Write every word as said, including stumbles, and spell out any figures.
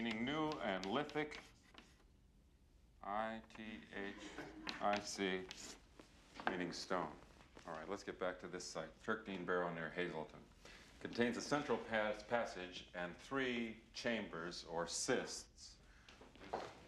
meaning new and lithic. I T H I C, meaning stone. All right, let's get back to this site. Turkdene Barrow near Hazleton. Contains a central pas passage and three chambers or cysts.